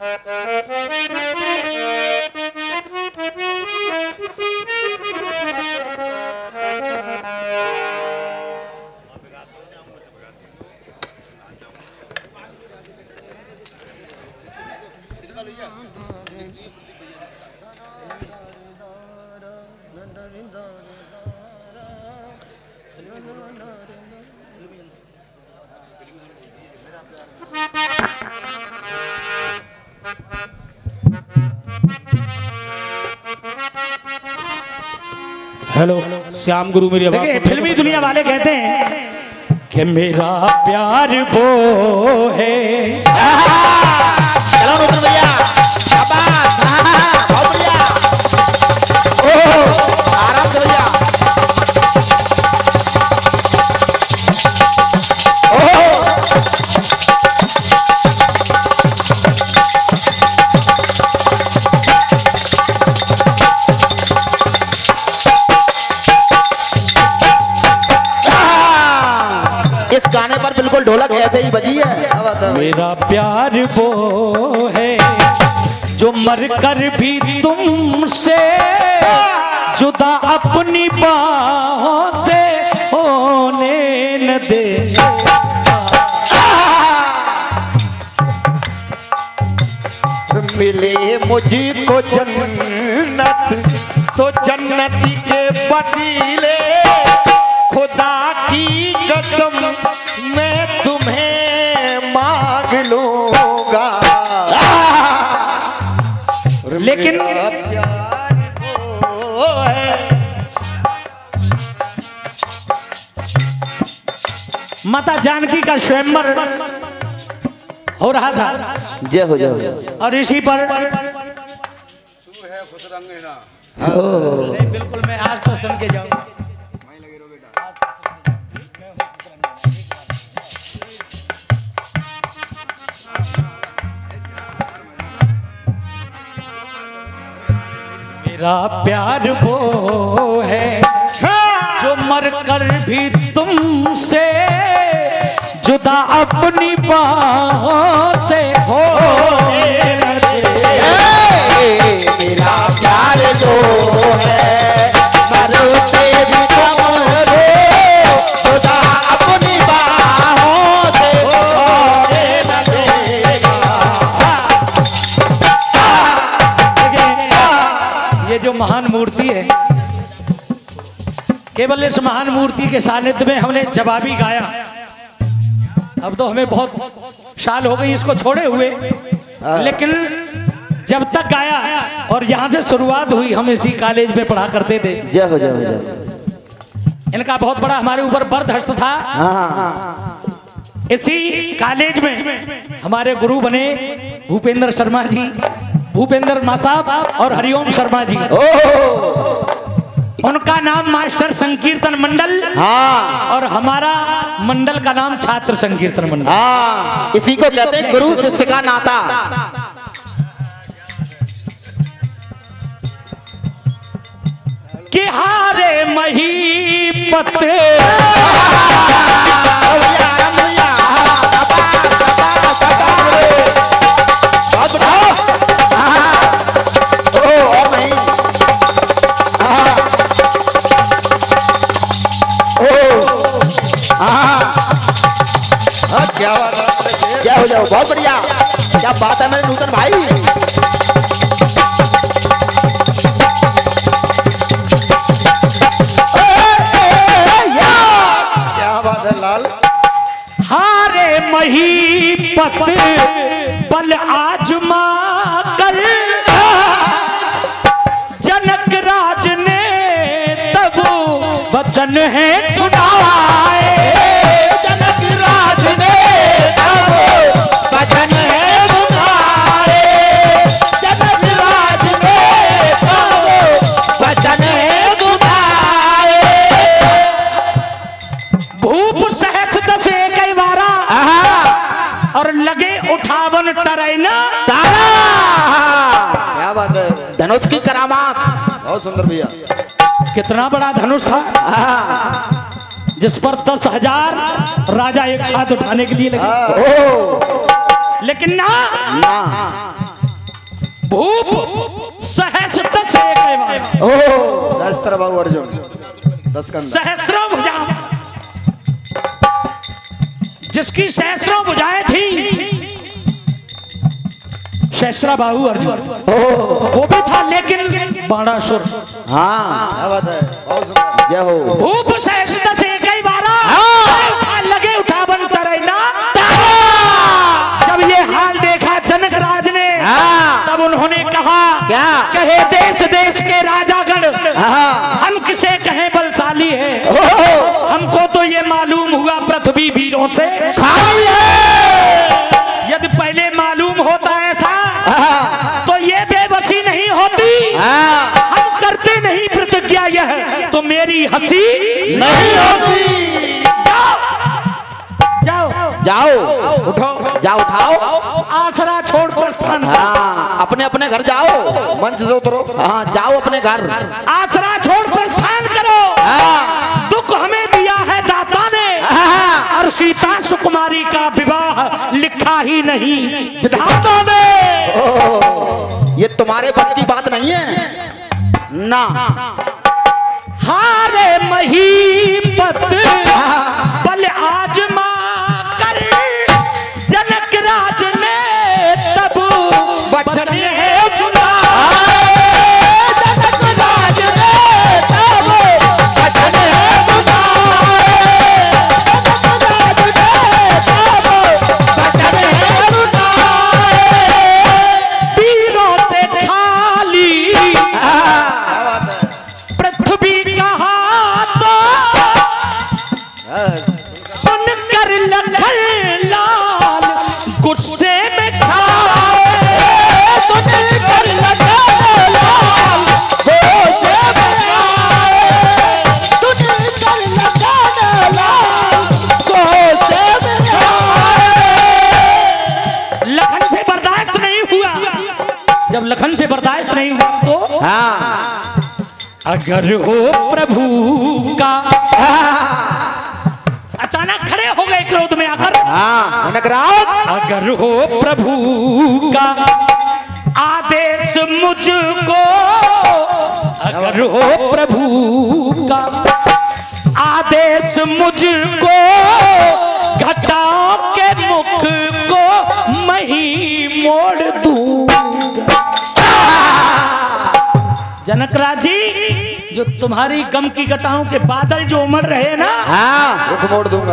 Hello Shyam गुरु मेरी आवाज देखिए फिल्मी दुनिया वाले कहते हैं कि मेरा प्यार वो है। चलो मित्र भैया बहुत बढ़िया आराम से भैया। गाने पर बिल्कुल ढोलक ऐसे ही बजी है। मेरा प्यार वो है जो मर कर भी तुमसे जुदा अपनी बाहों से होने न दे। मिले मुझको जन्नत तो जन्नती के बदले खुदा की कसम मैं तुम्हें मांग लूंगा। लेकिन माता जानकी का स्वयंवर हो रहा था। जय हो जय हो। और इसी पर बिल्कुल मैं आज तो सुन के जाऊंगा। मेरा प्यार वो है जो मर कर भी तुमसे जुदा अपनी बाहों से हो। मेरा प्यार जो है मरते भी तुमसे जुदा अपनी बाहों से होने न देगा। ये जो महान मूर्ति है, केवल इस महान मूर्ति के सानिध्य में हमने जवाबी गाया। अब तो हमें बहुत साल हो गई इसको छोड़े हुए, लेकिन जब तक गाया और यहाँ से शुरुआत हुई, हम इसी कॉलेज में पढ़ा करते थे। जय हो जय हो जय। इनका बहुत बड़ा हमारे ऊपर बर्दाश्त था। इसी कॉलेज में हमारे गुरु बने भूपेंद्र शर्मा जी, भूपेंद्र माँ साहब और हरिओम शर्मा जी। उनका नाम मास्टर संकीर्तन मंडल। और हमारा मंडल का नाम छात्र संकीर्तन मंडल। इसी को कहते हैं गुरु शिष्य का नाता। कि हारे महीपत क्या हो जाओ, बहुत बढ़िया। क्या बात है मेरे नूतन भाई। क्या बात है लाल। हारे महीपत बल आजमा कर जनक राज ने तब वचन है सुनाए। जनक राज ने तब वचन है सुनाए। जनक राज ने तब वचन है सुनाए। भूप सहस दसे कई बारा और लगे उठावन टरैना। क्या बात है। धनुष की करामात बहुत सुंदर भैया। कितना बड़ा धनुष था जिस पर 10,000 राजा एक साथ उठाने के लिए लगे। लेकिन ना भूप सहस दस एक ओ सहस्त्र बाहु अर्जुन 10 कंधा सहस्रों भुजाएं, जिसकी सहस्रों भुजाएं थी, सहस्रा बाहु अर्जुन वो भी था, लेकिन बाणासुर। हाँ क्या बात है, बहुत सुंदर, जय हो। भूप सहस दस एक ही बारा लगे उठा बन तरैना। जब ये हाल देखा जनक राज ने, तब उन्होंने कहा क्या? कहे देश देश के राजागण, हम किसे कहें बलशाली है, हमको तो ये मालूम हुआ पृथ्वी वीरों से खाली है। यदि पहले मालूम होता ऐसा तो ये बेबसी नहीं होती, हम करते नहीं प्रतिज्ञा यह तो मेरी हंसी नहीं होती। जाओ जाओ जाओ, उठो, जाओ उठाओ, आसरा छोड़ प्रस्थान करो। हाँ अपने अपने घर जाओ, मंच से उतरो, हाँ जाओ अपने घर, आसरा छोड़ प्रस्थान करो। हाँ दुख हमें दिया है दाता ने, और सीता सुकुमारी का विवाह लिखा ही नहीं विधाता ने। ये तुम्हारे बस की बात नहीं है ना। हारे महीपत बल आजमा कर जनक राज ने तब वचन है सुना। जनक राज ने तब वचन है सुना। जनक राज ने तब वचन है सुना। वीरों से खाली पृथ्वी कहा तो सुनकर लखन लाल गुस्से में छाए। सुनकर लखन लाल गुस्से में छाए। सुनकर लखन लाल गुस्से में छाए। लखन से बर्दाश्त नहीं हुआ। जब लखन से बर्दाश्त नहीं हुआ तो हाँ अगर हो प्रभु का, अचानक खड़े हो गए क्रोध में आकर। हाँ जनकराज, अगर हो प्रभु का आदेश मुझको, अगर हो प्रभु का आदेश मुझको, घटाओं के मुख को मैं ही मोड़ दूंगा। जनकराज जी, जो तुम्हारी गम की घटाओं के बादल जो उमड़ रहे ना, हाँ रुख मोड़ दूंगा।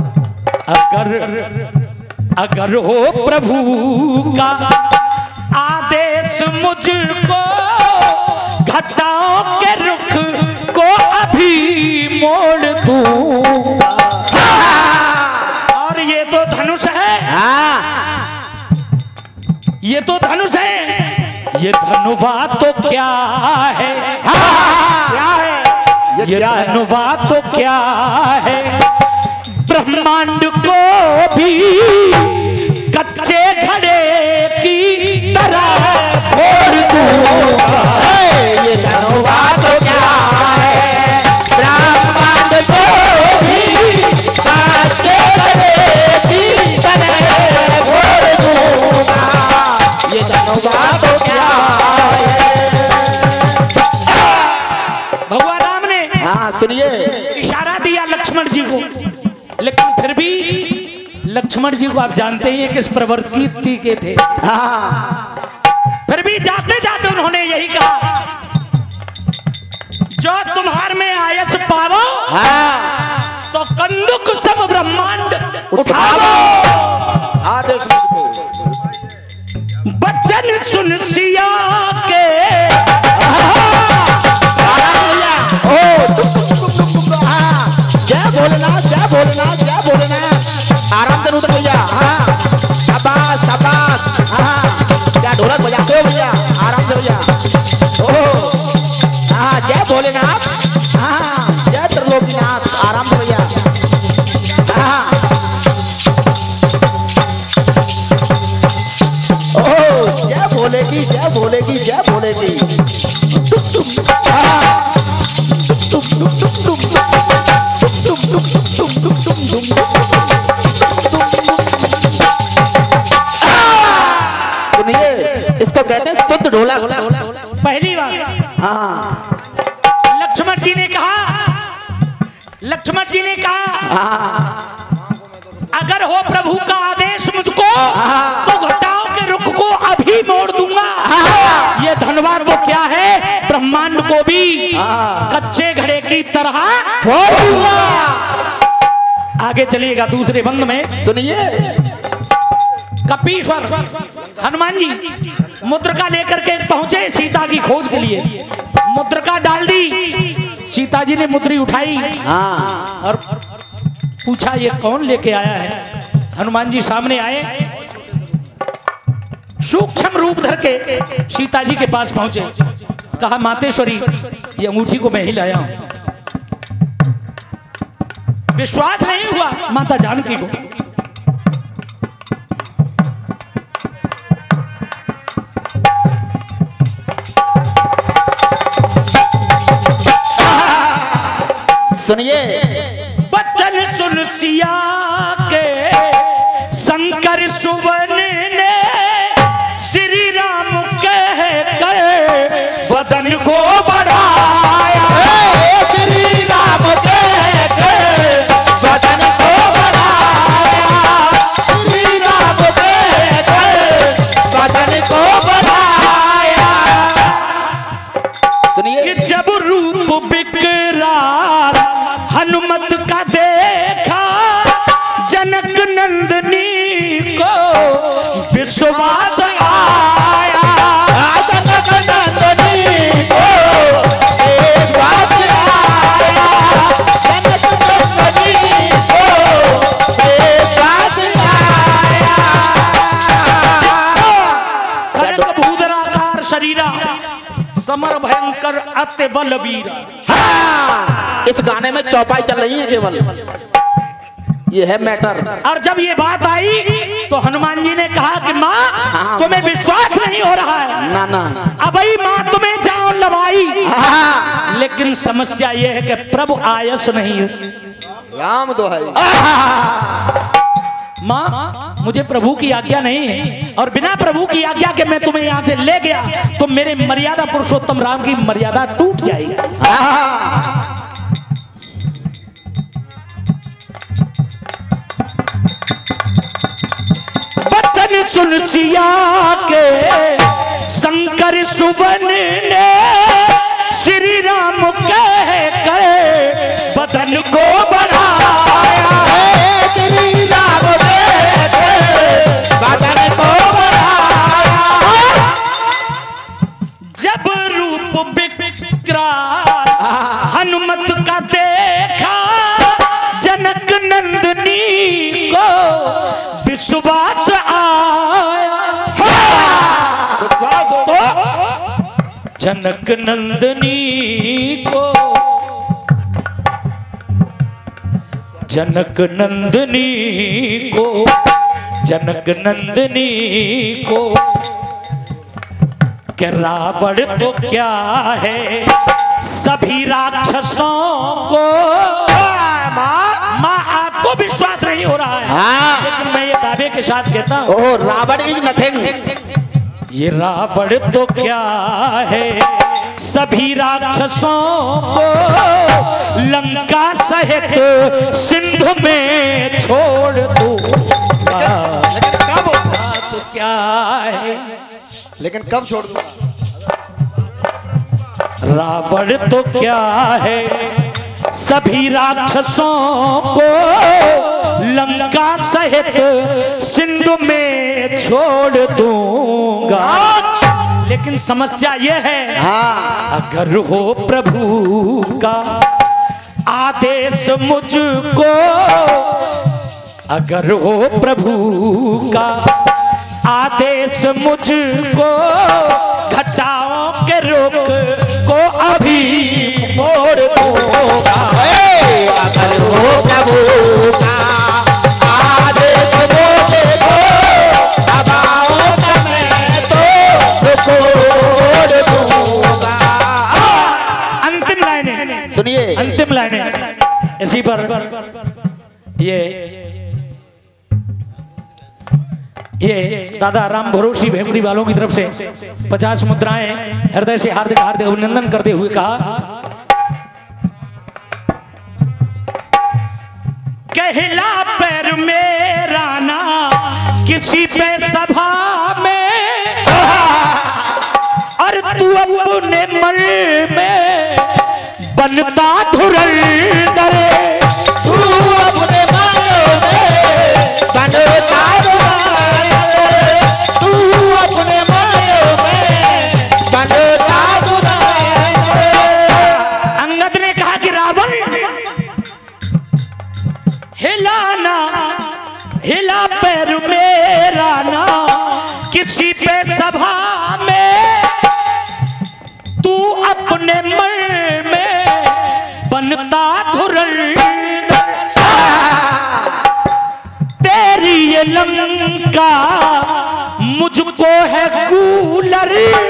अगर हो प्रभु का आदेश मुझको, घटाओं के रुख को अभी मोड़ दूंगा। और ये तो धनुष है, ये तो धनुष है, ये धनुवा तो क्या है, क्या है ये धनुवा तो क्या है, ब्रह्मांड को भी कच्चे घड़े की तरह फोड़ दूंगा। ये धनुवा तो क्या है, ब्रह्मांड को भी कच्चे घड़े की तरह फोड़ दूंगा। ये धनुवा तो क्या है। भगवान राम ने हाँ सुनिए, इशारा दिया लक्ष्मण जी को, लेकिन फिर भी लक्ष्मण जी को आप जानते ही किस प्रवृत्ति के थे। हाँ फिर भी जाते जाते उन्होंने यही कहा, जो तुम्हार में आयस पावो, हाँ तो कंदुक सब ब्रह्मांड उठाओ। आदेश मुझको, बच्चन सुन सिया के। जय भोलेनाथ, जय भोलेनाथ, जय भोलेनाथ। आराम से उतर भैया, हाँ शाबाश शाबाश, हाँ क्या ढोलक बजाते हो भैया, आराम से भैया। ओह हाँ जय भोलेनाथ, हाँ जय त्रिलोकीनाथ, आराम से भैया। हाँ ओह जय भोले की, जय भोले की, जय भोले की। सुनिए, इसको कहते हैं शुद्ध ढोलक। पहली बार हाँ लक्ष्मण जी ने कहा अगर हो प्रभु का आदेश मुझको तो घटाओं के रुख को अभी मोड़ दूंगा। ये धनवान वो क्या है, ब्रह्मांड को भी कच्चे घड़े की तरह फोड़ दूंगा। आगे चलिएगा दूसरे बंद में सुनिए, कपीश्वर हनुमान जी मुद्रिका लेकर के पहुंचे सीता की खोज के लिए। मुद्रिका डाल दी, सीता जी ने मुद्री उठाई और पूछा ये कौन लेके आया है। हनुमान जी सामने आए, सूक्ष्म रूप धर के सीता जी के पास पहुंचे। कहा मातेश्वरी ये अंगूठी को मैं ही लाया हूं। विश्वास नहीं हुआ माता जानकी को। सुनिए, बचन सुन सिया के शंकर सुवन ने श्री राम कह कर वदन को बढ़ाया। श्री राम कह कर वदन को बढ़ाया। श्री राम कह कर वदन को बढ़ाया। सुनिए, कि जब रूप विकराल हनुमत का देखा जनक नंदनी को विश्वास आया। जनक नंदनी को विश्वास आया। जनक नंदनी को विश्वास आया। कनक भूधराकार शरीरा समर भयंकर अति बलवीरा। इस गाने में चौपाई चल रही है केवल, ये है मैटर। और जब ये बात आई तो हनुमान जी ने कहा कि माँ तुम्हें विश्वास नहीं हो रहा है। ना ना, अबई माँ तुम्हें जाओ लवाई। लेकिन समस्या ये है कि प्रभु आयस नहीं। राम दोहाई। माँ मुझे प्रभु की आज्ञा नहीं है और बिना प्रभु की आज्ञा के मैं तुम्हें यहाँ से ले गया तो मेरे मर्यादा पुरुषोत्तम राम की मर्यादा टूट जाएगी। बचन सुन सिया के शंकर सुवन ने श्री राम कह कर बदन को बढ़ाया। श्री राम कह कर बदन को बढ़ाया। जब रूप विकराल हनुमत का देखा जनक नंदनी को विश्वास आया। तो जनक नंदनी को जनक नंदनी को जनक नंदनी को कि रावण तो क्या है सभी राक्षसों को। माँ आपको विश्वास नहीं हो रहा है लेकिन मैं ये दावे के साथ कहता हूँ ओह, रावण इज नथिंग। ये रावण तो क्या है सभी राक्षसों को लंका सहित सिंधु में छोड़ दूंगा। तो क्या है लेकिन कब छोड़ दूंगा? रावण तो क्या है सभी राक्षसों को लंका सहित सिंधु में छोड़ दूंगा। लेकिन समस्या यह है अगर हो प्रभु का आदेश मुझको, अगर हो प्रभु का आदेश मुझको घटाओं के रुख को अभी मोड़ दूंगा। अगर हो प्रभु का आदेश मुझको दबाओ का मैं तो छोड़ दूंगा। अंतिम लाइनें सुनिए, अंतिम लाइनें इसी ये दादा राम भरोसी भेमरी वालों की तरफ से 50 मुद्राएं हृदय से हार्दिक हार्दिक अभिनंदन करते हुए कहा, कहला पैर मेरा ना किसी पे सभा में, और तू अपने मल में बनता धुरंधर, तू अपने मल में बनता धुरंधर, तू अपने मल में बनता धुरंधर। अंगद ने कहा कि रावण हिलाना हिला पैर मेरा ना किसी पे सभा में, तू अपने मन में बनता धुरंधर, तेरी ये लंका मुझको है कूलर।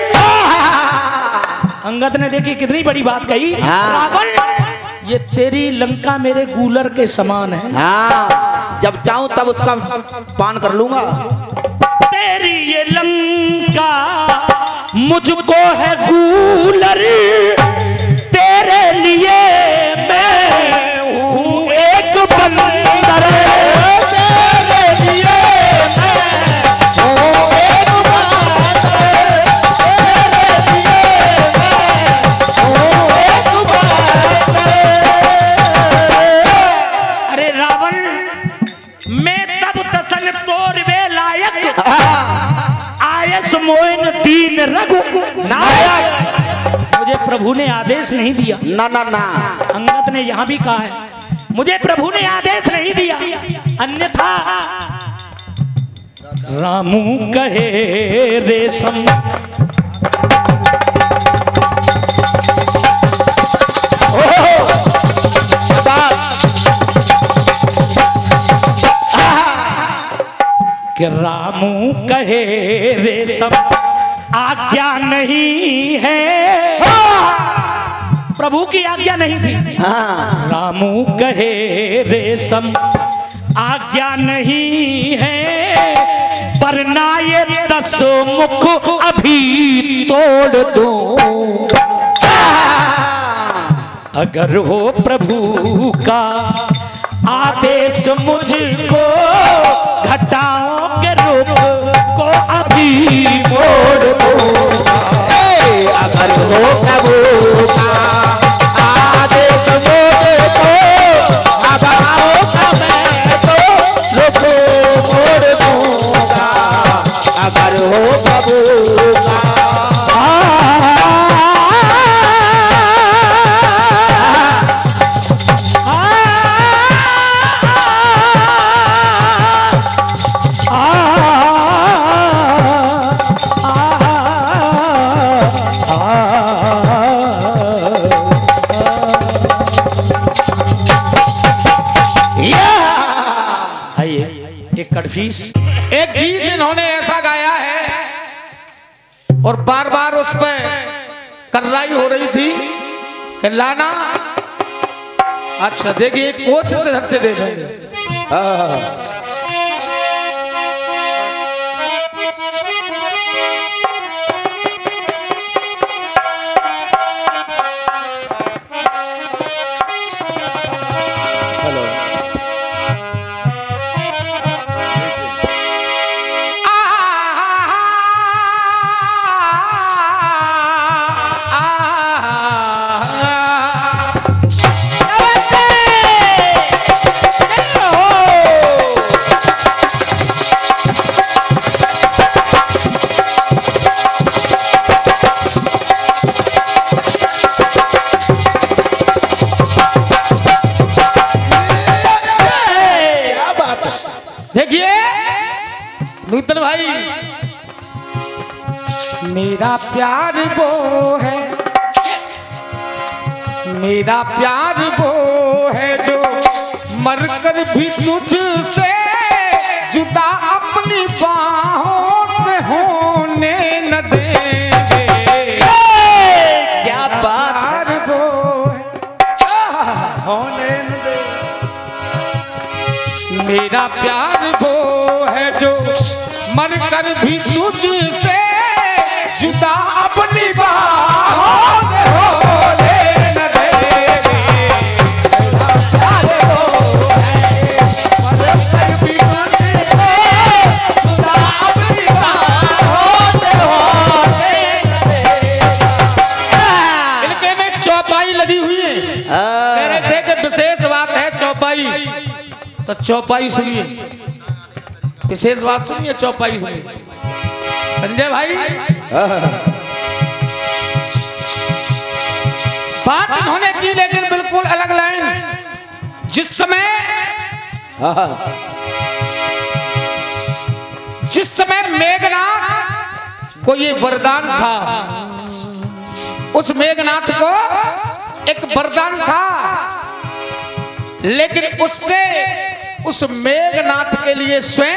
अंगद ने देखी कितनी बड़ी बात कही, रावण ये तेरी लंका मेरे गूलर के समान है। हाँ, जब चाहूं तब उसका पान कर लूंगा। तेरी ये लंका मुझको है गूलर, तेरे लिए मैं हूँ एक बंदर, तेरे लिए मैं हूँ एक बंदर, तेरे लिए मैं हूँ एक बंदर। अरे रावण मैं तब तसन तोर वे लायक, आयस मोइन दीन रघु नायक। मुझे प्रभु ने आदेश नहीं दिया। ना ना ना, अंगद ने यहाँ भी कहा है, मुझे प्रभु ने आदेश नहीं दिया, अन्यथा रामू कहे रेशम। कि रामू कहे रेशम आज्ञा नहीं है, प्रभु की आज्ञा नहीं थी। हाँ, रामू कहे रेशम आज्ञा नहीं है, वरना ये 10 मुख अभी तोड़ दूं। अगर हो प्रभु का आदेश मुझको घटाओं के रुख को अभी मोड़ दूंगा। अगर हो प्रभु का आदेश मुझको घटाओं का मैं तो रुख मोड़ दूंगा। अगर हो प्रभु का कटफीस एक गीत इन्होंने ऐसा गाया है और बार बार उस पर कर्राई हो रही थी कि लाना। अच्छा देखिए, कोशिश इधर से दे देंगे। नूतन भाई, मेरा प्यार वो है, मेरा प्यार वो है जो मरकर भी तुझसे जुदा अपनी बाहों से होने न देंगे। क्या बात है, वो है होने न दे। मेरा प्यार वो है जो मर कर भी तुझसे जुदा अपनी बाहों से होने न देंगे। इनके में चौपाई लगी हुई है। कह रहे थे कि विशेष बात है चौपाई, तो चौपाई सुनिए, विशेष बात सुनिए, चौपाई सुनिए। संजय भाई बात इन्होंने की लेकिन बिल्कुल अलग लाइन। जिस समय मेघनाथ को ये वरदान था, उस मेघनाथ को एक वरदान था, लेकिन उससे उस मेघनाथ के लिए स्वयं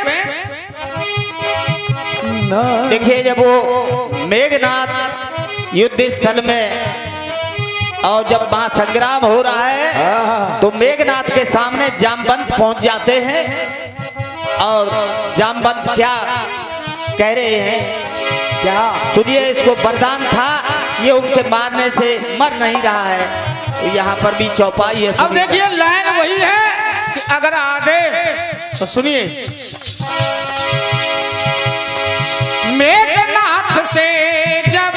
देखिए, जब वो मेघनाथ युद्ध स्थल में और जब वहां संग्राम हो रहा है तो मेघनाथ के सामने जामवंत पहुंच जाते हैं और जामवंत क्या कह रहे हैं, क्या सुनिए, इसको वरदान था, ये उनके मारने से मर नहीं रहा है। तो यहाँ पर भी चौपाई है। अब देखिए लाइन वही है कि अगर आदेश, तो सुनिए, मेघनाथ से जब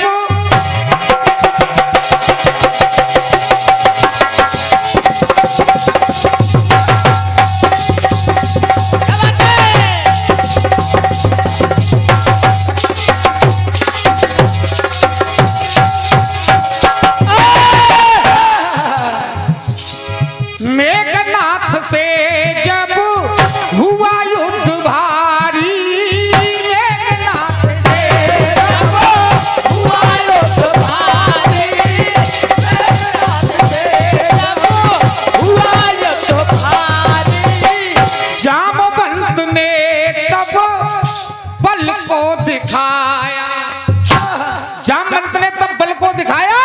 मेघनाथ से जब हुआ युद्ध भारी, मेघनाथ से जब हुआ युद्ध भारी, मेघनाथ से जब हुआ युद्ध भारी, जामवंत ने तब बल को दिखाया, जामवंत ने तब बल को दिखाया,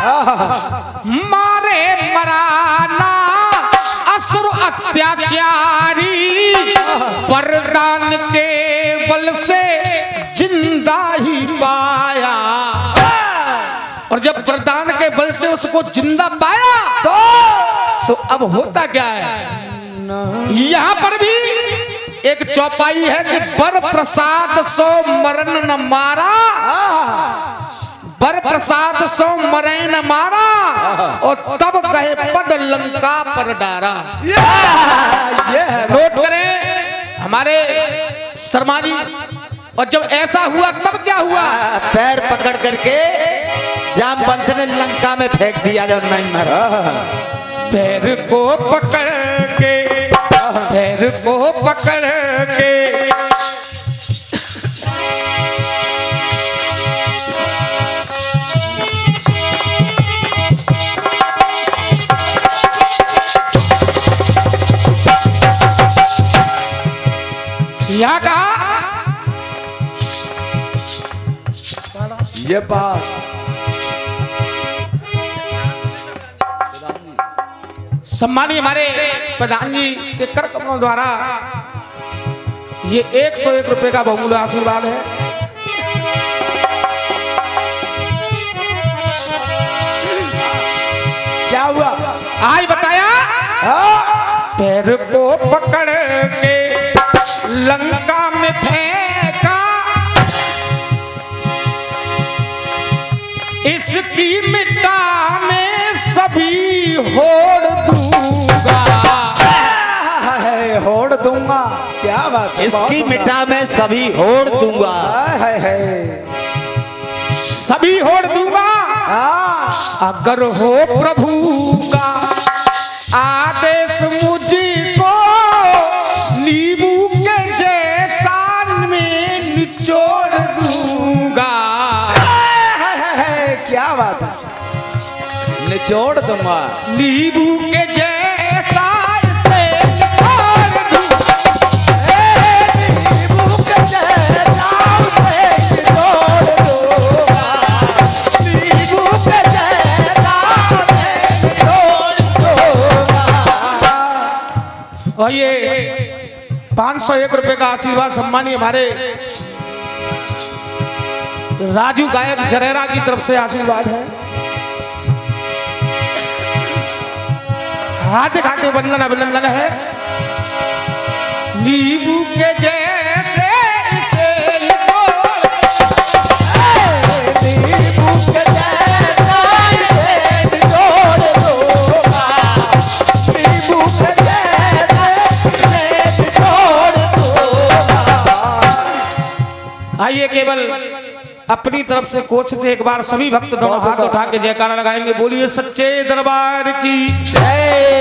मारे मराना असुर अत्याचारी, वरदान के बल से जिंदा ही पाया। और जब वरदान के बल से उसको जिंदा पाया तो अब होता क्या है, यहां पर भी एक चौपाई है कि बर प्रसाद सो मरण न मारा, बर प्रसाद सो मरे न मारा, और तब गए पद लंका पर डारा। नोट करें हमारे शर्मा जी। और जब ऐसा हुआ तब क्या हुआ, पैर पकड़ करके जामवंत ने लंका में फेंक दिया जब नहीं मरा। पैर को पकड़ के, पैर को पकड़ के क्या कहा, ये बात सम्मानी हमारे प्रधान जी के कर कमलों द्वारा ये 101 रुपए का बहुमूल्य आशीर्वाद है। क्या हुआ, आज बताया, पैर को पकड़ के लंका में फेंका, इसकी मिट्टा में सभी होड़ दूंगा, होड़ दूंगा, क्या बात है, इसकी मिट्टा में सभी होड़ दूंगा, सभी होड़ दूंगा, अगर हो प्रभु का आदेश मुझको नींबू के जैसा में निचोड़ दूंगा। क्या बात है, निचोड़ दूंगा, नींबू के जैसा से निचोड़ दूंगा, नींबू के जैसा से निचोड़ दूंगा, नींबू के जैसा से निचोड़ दूंगा। और ये 501 रुपए का आशीर्वाद सम्मानीय हमारे राजू गायक जरेरा की तरफ से आशीर्वाद है। हाथ दिखाते वंदन अभिनंदन है। नींबू के जैसे इसे निचोड़, नींबू के जैसा इसे निचोड़ दूंगा, नींबू के जैसे इसे निचोड़ दूंगा। आइए केवल अपनी तरफ से कोशिश एक बार सभी भक्त दोनों हाथ उठा के जयकारा लगाएंगे। बोलिए सच्चे दरबार की जय।